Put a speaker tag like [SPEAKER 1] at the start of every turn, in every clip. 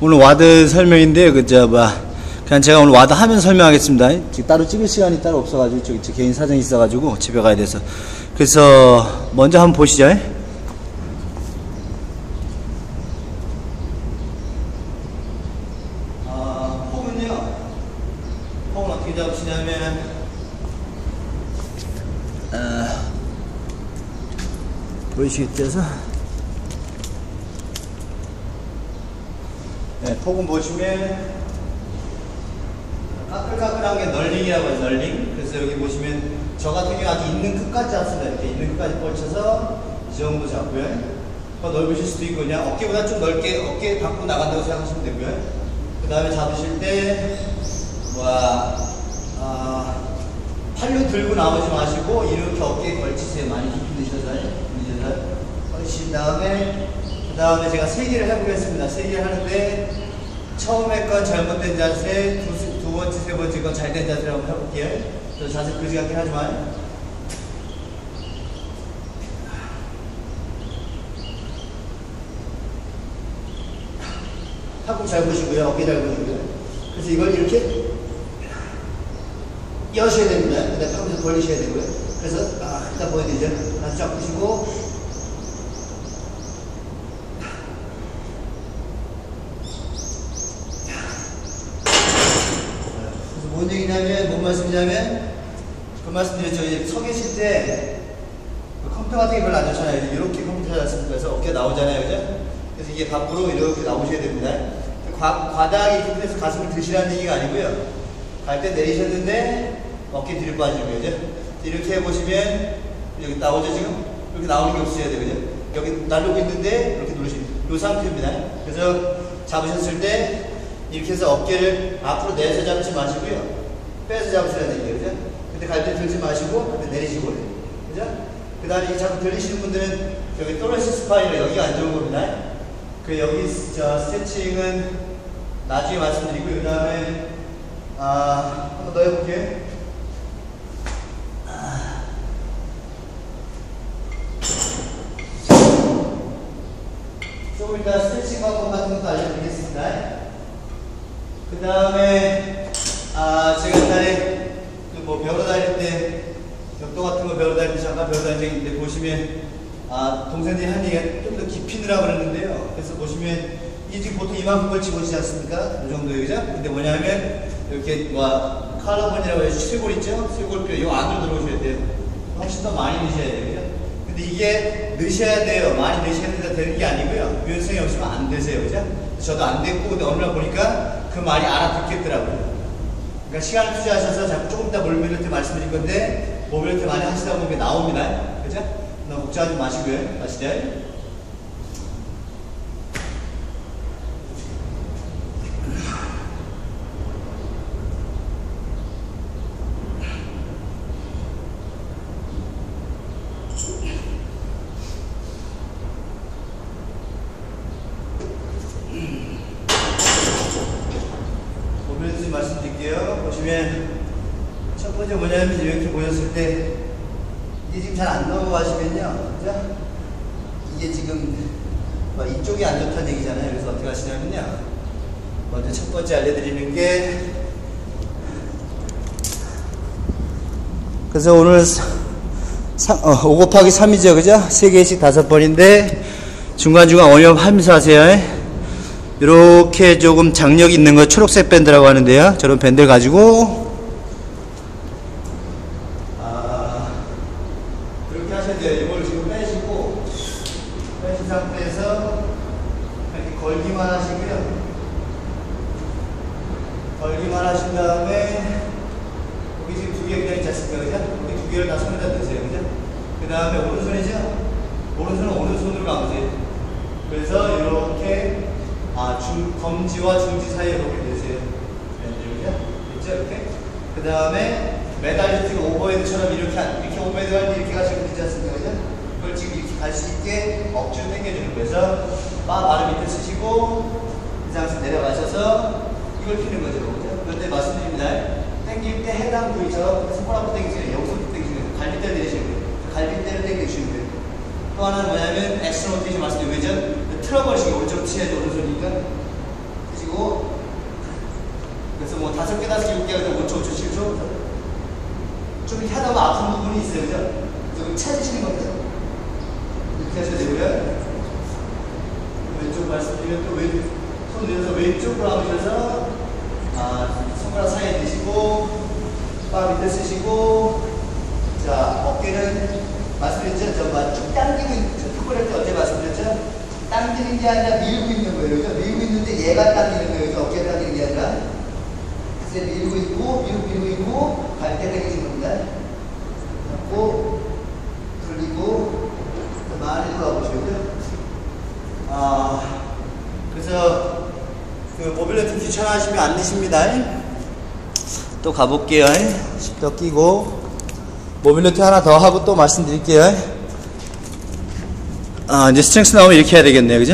[SPEAKER 1] 오늘 와드 설명인데 그냥 제가 오늘 와드 하면 설명하겠습니다. 지금 따로 찍을 시간이 따로 없어가지고 저 개인 사정이 있어가지고 집에 가야 돼서. 그래서 먼저 한번 보시죠. 폼은 어떻게 잡으시냐면 보이시겠죠? 네, 폭은 보시면 까끌까끌한 게 널링이라고 해요. 널링. 그래서 여기 보시면 저 같은 경우 아주 있는 끝까지 잡습니다. 이렇게 있는 끝까지 뻗쳐서 이 정도 잡고요. 더 넓으실 수도 있고 그냥 어깨보다 좀 넓게 어깨 밖으로 나간다고 생각하시면 되고요. 그 다음에 잡으실 때 팔로 들고 나오지 마시고 이렇게 어깨에 걸치세요. 많이 깊이 드셔서 걸친 다음에 그 다음에 제가 3개를 해보겠습니다. 3개를 하는데 처음에 건 잘못된 자세, 두 번째, 세 번째 건 잘된 자세를 한번 해볼게요. 저 자세 그지 같긴 하지만 팔꿈 잘 보시고요. 어깨 잘 보시고요. 그래서 이걸 이렇게 여셔야 됩니다. 그 다음에 팔꿈치 벌리셔야 되고요. 그래서 일단 보여드리죠. 다시 쫙 푸시고 뭔 얘기냐면, 뭔 말씀이냐면, 그 말씀 드렸죠. 이제 서 계실 때, 컴퓨터 같은 게 별로 안 좋잖아요. 이렇게 컴퓨터 하지 않습니까? 그래서 어깨 나오잖아요. 그죠? 그래서 이게 밖으로 이렇게 나오셔야 됩니다. 과다하게 이렇게 해서 가슴을 드시라는 얘기가 아니고요. 갈 때 내리셨는데, 어깨 뒤로 빠지고요. 그죠? 이렇게 해보시면, 여기 나오죠, 지금? 이렇게 나오는 게 없으셔야 돼요. 그죠? 여기 날르고 있는데, 이렇게 누르시면, 이 상태입니다. 그래서 잡으셨을 때, 이렇게 해서 어깨를 앞으로 내서 잡지 마시고요. 빼서 잡으시라는 얘기예요. 그죠? 근데 갈 때 들지 마시고, 내리시고. 그죠? 그 다음에 이게 자꾸 들리시는 분들은 여기 또르시 스파인이 여기가 안 좋은 겁니다. 여기 스트레칭은 나중에 말씀드리고요. 그 다음에, 한번 더 해볼게요. 조금 이따 스트레칭 방법 같은 것도 알려드리겠습니다. 그 다음에 제가 옛날에 배우러 다닐 때 격도 같은 거 배우러 다닐 때 잠깐 배우러 다닐 때 있는데 보시면 동생들이 한 얘기가 좀 더 깊이 넣으라고 그러는데요. 그래서 보시면 이 지금 보통 이만큼 걸치고 오시지 않습니까? 이 정도요, 그죠? 근데 뭐냐면 이렇게 칼라본이라고 해서 쇄골 있죠? 쇄골뼈 이 안으로 들어오셔야 돼요. 훨씬 더 많이 넣으셔야 돼요, 그죠? 근데 이게 넣으셔야 돼요. 많이 넣으셔야 되는 게 아니고요. 유연성이 없으면 안 되세요, 그죠? 저도 안 됐고 근데 어느 날 보니까 그 말이 알아듣겠더라고요. 그러니까 시간을 투자하셔서 자꾸 조금 이따 모빌리티 말씀드릴 건데 모빌리티 많이 하시다 보면 나옵니다. 그죠? 너무 걱정하지 마시고요. 아시죠? 말씀드릴게요. 보시면 첫 번째 뭐냐면 이렇게 보였을 때 이게 지금 잘 안 넘어가시면요, 그죠? 이게 지금 이쪽이 안 좋다는 얘기잖아요. 그래서 어떻게 하시냐면요, 먼저 첫 번째 알려드리는 게 그래서 오늘 5 곱하기 3이죠, 그죠? 3개씩 5번인데 중간중간 어려움하면서 하세요. 이렇게 조금 장력 있는 거 초록색 밴드라고 하는데요. 저런 밴드를 가지고 이렇게 하셔야 돼요. 이걸 지금 빼시고 빼신 상태에서 이렇게 걸기만 하시고요. 걸기만 하신 다음에 여기 지금 2개 그냥 있지 않습니까? 그죠? 여기 2개를 다 손에다 넣으세요. 그죠? 그 다음에 오른손이죠? 오른손은 오른손으로 감으세요. 그래서 이렇게 검지와 중지 사이에 이렇게 되세요. 있죠? 이렇게. 그 다음에 메달리스틱 오버헤드처럼 이렇게 오버헤드 할 때 이렇게 가시면 되지 않습니까? 그죠? 그걸 지금 이렇게 갈 수 있게 억지로 당겨주는 거예요. 그래서 바로 밑에 쓰시고 이 상태에서 내려가셔서 이걸 피는 거죠. 그죠? 그런데 말씀드립니다. 당길 때 해당 부위처럼 손가락 한번 당기시면 여기서부터 당기시면 갈비뼈를 내리시는 거예요. 갈비뼈를 당겨주시는 거예요. 또 하나는 뭐냐면 액션 로테이션 말씀드리죠. 틀어버리시고 오른쪽 치해도 오른손이니까 그래서 뭐 5개, 7개, 5초, 5초, 7초. 좀 이렇게 하다 보면 아픈 부분이 있어요. 그죠? 좀 찾으시는 겁니다. 이렇게 하셔야 되고요. 왼쪽 말씀드리면 또 손 내려서 왼쪽으로 하셔서 손가락 사이에 드시고 바 밑에 쓰시고 자 어깨는 말씀드렸죠? 쭉 당기고 있는 턱걸이 때 어제 말씀드렸죠? 당기는 게 아니라 밀고 있는 거예요. 그죠? 밀고 있는데 얘가 당기는 거예요. 그죠? 어깨가 당기는 게 아니라 그래서 밀고 있고 밀고 있고 갈 때 당기는 겁니다. 잡고 돌리고 많이 돌아보시고요. 그래서 그 모빌리티 귀찮아하시면 안 되십니다. 또 가볼게요. 또 끼고 모빌리티 하나 더 하고 또 말씀드릴게요. 이제 스트렝스 나오면 이렇게 해야 되겠네요. 그죠?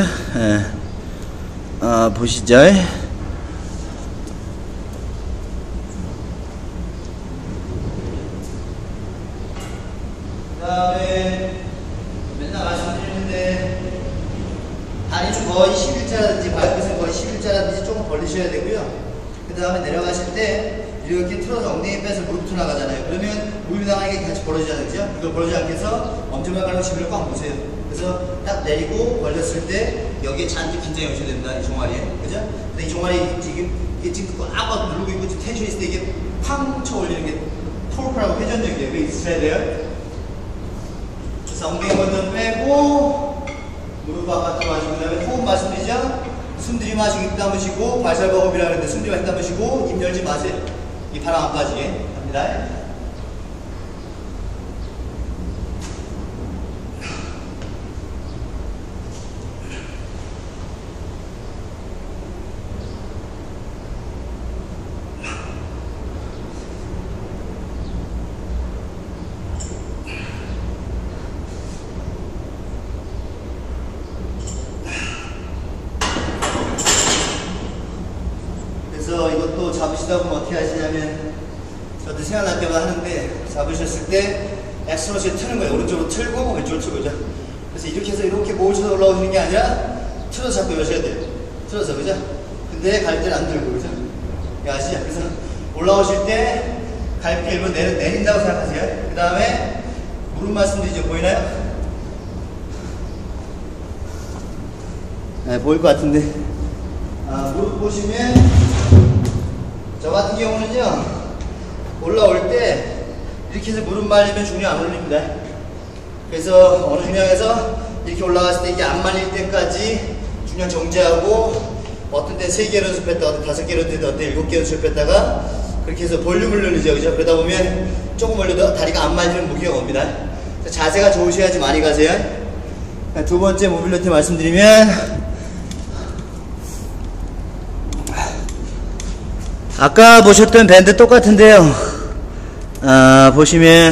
[SPEAKER 1] 보시죠. 그 다음에 맨날 말씀드리는데 다리는 거의 11자라든지 발끝은 거의 11자라든지 조금 벌리셔야 되고요. 그 다음에 내려가실 때 이렇게 틀어서 엉덩이 빼서 무릎부터 나가잖아요. 그러면 무릎이 나가는 게 같이 벌어지잖아요. 그죠? 이걸 벌어지지 않게 해서 엄지발 가는 지면을 꽉 보세요. 그래서 딱 내리고 벌렸을 때 여기에 잔뜩 긴장이 오셔야 됩니다. 이 종아리에. 그죠? 근데 이 종아리 지금 꽉 누르고 있고 텐션이 있을 때 이게 팡 쳐 올리는 게 토르크라고 회전력이에요. 그게 있으셔야 돼요. 그래서 엉덩이 먼저 빼고 무릎 바깥으로 하시고 그 다음에 호흡 말씀드리죠? 숨 들이마시고 입 담으시고 발살버겁이라 그러는데 숨 들이마시고 입 담으시고 입 열지 마세요. 이 바람 안 빠지게 합니다. 그래서 이것도 잡으시다 보면 어떻게 하시냐면 저도 생각날 때마다 하는데 잡으셨을 때 엑스로시를 트는 거예요. 오른쪽으로 틀고 왼쪽으로 틀고 그죠? 그래서 이렇게 해서 이렇게 모으셔서 올라오시는 게 아니라 틀어서 잡고 여셔야 돼요. 틀어서 그죠? 근데 갈 때는 안 들고 그죠? 아시죠? 그래서 올라오실 때 갈비 일부러 내린다고 생각하세요. 그 다음에 무릎 말씀드리죠. 보이나요? 네, 보일 것 같은데 무릎 보시면 저 같은 경우는요 올라올 때 이렇게 해서 무릎 말리면 중량 안 올립니다. 그래서 어느 중량에서 이렇게 올라갔을 때 이게 안 말릴 때까지 중량 정지하고 어떤 때 3개 연습했다 어떤 5개 연습했다 어떤 7개 연습했다가 그렇게 해서 볼륨을 늘리죠. 그죠? 그러다 보면 조금 올려도 다리가 안 말리는 무게가 옵니다. 자세가 좋으셔야지 많이 가세요. 두 번째 모빌리티 말씀드리면 아까 보셨던 밴드 똑같은데요. 보시면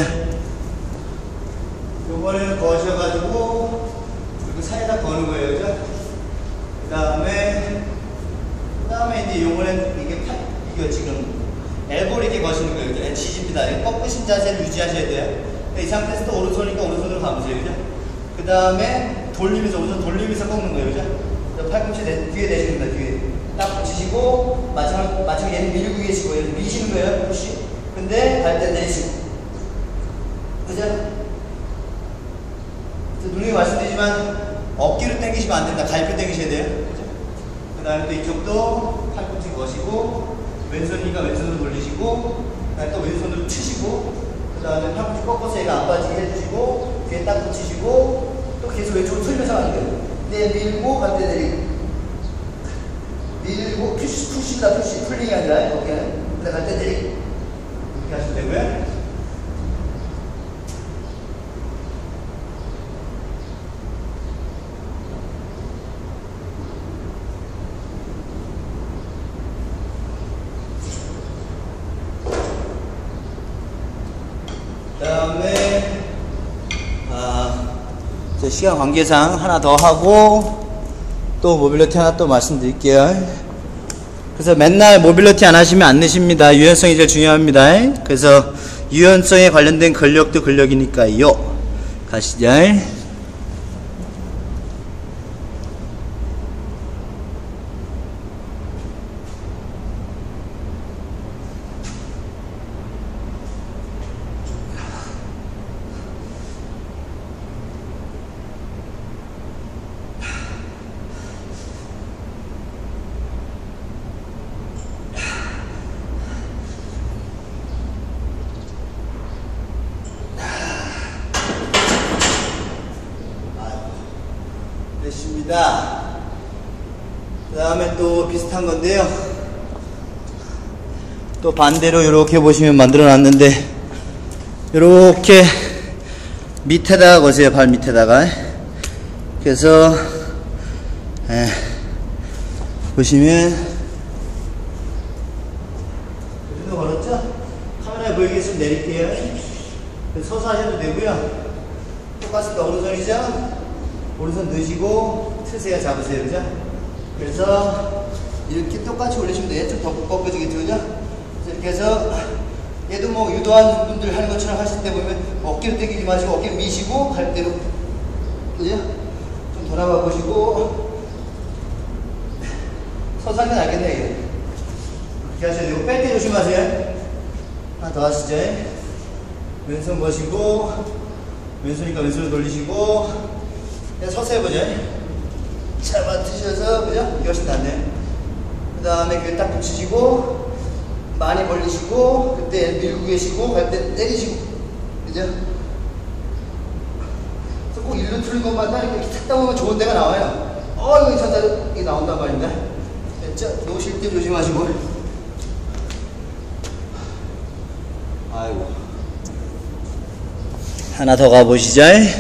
[SPEAKER 1] 요거를 거셔가지고 그리고 사이에다 거는 거예요. 그죠? 그 다음에 이제 요거는 이게 지금 엘보를 이렇게 거시는 거예요. 그죠? 지집니다. 꺾으신 자세를 유지하셔야 돼요. 이 상태에서 또 오른손이니까 오른손으로 감으세요. 그죠? 그 다음에 돌리면서 오른손 돌리면서 꺾는 거예요. 그죠? 팔꿈치 뒤에 내십니다. 뒤에. 딱 붙이시고 마지막 얘는 밀고 계시고 이렇게 미시는 거예요. 푸시. 근데 갈 때 내리시고 그죠? 누누이 말씀드리지만 어깨를 당기시면 안 된다. 갈비 당기셔야 돼요. 그죠? 그 다음에 또 이쪽도 팔꿈치 거시고 왼손이니까 왼손으로 돌리시고 그 다음에 또 왼손으로 치시고 그 다음에 팔꿈치 꺾어서 얘가 안 빠지게 해주시고 뒤에 딱 붙이시고 또 계속 왼쪽으로 틀면서 하는 거예요. 네, 밀고 갈 때 내리고 밀고 푸시다 푸시 풀링이 아니라 이렇게 근데 갈 때 내리고 이렇게 하시면 되고요. 그 다음에 시간 관계상 하나 더 하고 또 모빌리티 하나 또 말씀드릴게요. 그래서 맨날 모빌리티 안 하시면 안 되십니다. 유연성이 제일 중요합니다. 그래서 유연성에 관련된 근력도 근력이니까요. 가시죠. 됐습니다. 그 다음에 또 비슷한 건데요. 또 반대로 이렇게 보시면 만들어 놨는데, 이렇게 밑에다가 거세요. 발 밑에다가. 그래서 보시면 이 정도 걸었죠? 카메라에 보이게 좀 내릴게요. 서서 하셔도 되고요. 똑같습니다. 오른손이죠? 오른손 넣으시고 트세요. 잡으세요. 그죠? 그래서 이렇게 똑같이 올리시면 돼요. 좀 더 꺾어지겠죠? 그죠? 이렇게 해서 얘도 뭐 유도한 분들 하는 것처럼 하실 때 보면 어깨로 당기지 마시고 어깨 미시고 갈대로, 그죠? 좀 돌아봐 보시고 서서 하면 알겠네. 이게 그렇게 하셔야 되고, 뺄 때 조심하세요. 하나 더 하시죠. 왼손 보시고 왼손이니까 왼손을 돌리시고 그냥 서서 해보죠. 잘 맞추셔서, 그죠? 이게 훨씬 낫네요. 그 다음에 귀에 딱 붙이시고 많이 벌리시고 그때 밀고 계시고 갈 때 때리시고, 그죠? 그래서 꼭 일로 틀린 것마다 이렇게 찾다 보면 좋은 데가 나와요. 이거 찾다 이게 나온단 말입니다. 됐죠? 놓으실 때 조심하시고. 아이고. 하나 더 가보시죠.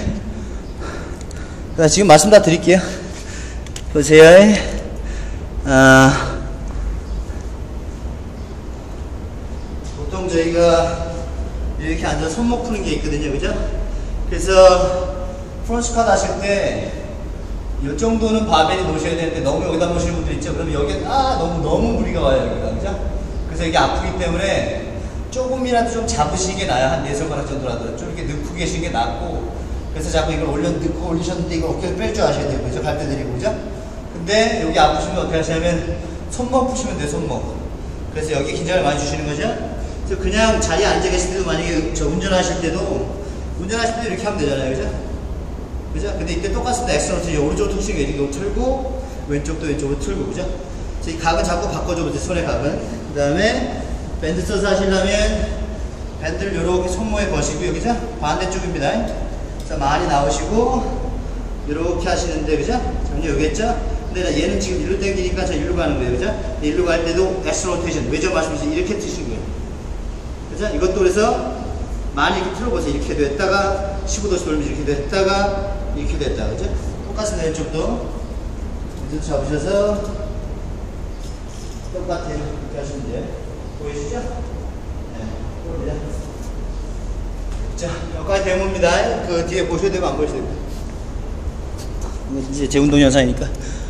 [SPEAKER 1] 지금 말씀 다 드릴게요. 보세요. 보통 저희가 이렇게 앉아서 손목 푸는 게 있거든요. 그죠? 그래서 프론트 스쿼트 하실 때 이 정도는 바벨이 놓으셔야 되는데 너무 여기다 놓으시는 분들 있죠? 그러면 여기에 너무 무리가 와요. 여기다. 그죠? 그래서 이게 아프기 때문에 조금이라도 좀 잡으시는 게 나아요. 한 4손가락 정도라도 좀 이렇게 넣고 계시는 게 낫고, 그래서 자꾸 이걸 넣고 올리셨는데 이거 어깨를 뺄 줄 아셔야 돼요. 그죠? 갈 때 드리고, 그죠? 근데 여기 아프시면 어떻게 하시냐면 손목 푸시면 돼요. 손목. 그래서 여기 긴장을 많이 주시는 거죠? 그래서 그냥 자리에 앉아 계실 때도, 만약에 운전하실 때도 이렇게 하면 되잖아요. 그죠? 그죠? 근데 이때 똑같습니다. 엑스로트 오른쪽으로 틀시고 왼쪽으로 틀고 왼쪽도 왼쪽으로 틀고, 그죠? 그래서 이 각은 자꾸 바꿔줘 보세요. 손의 각은. 그 다음에 밴드 써서 하시려면 밴드를 이렇게 손목에 거시고, 여기죠? 반대쪽입니다. 자, 많이 나오시고 이렇게 하시는데, 그죠? 잠시 여기 있죠? 근데 얘는 지금 일로 당기니까 저 일로 가는 거예요. 그죠? 일로 갈 때도 S 로테이션 외점 하시면서 이렇게 트시는 거예요. 그죠? 이것도 그래서 많이 이렇게 틀어보세요. 이렇게 됐다가 15도씩 돌리면서 이렇게 됐다가 이렇게 됐다가, 그죠? 똑같습니다. 왼쪽도 왼쪽 잡으셔서 똑같아요. 이렇게 하시면 돼요. 보이시죠? 네, 그럽니다. 자, 여기까지 데모입니다. 그 뒤에 보셔야 되고 안 보셔야 되고. 이제 제 운동 영상이니까.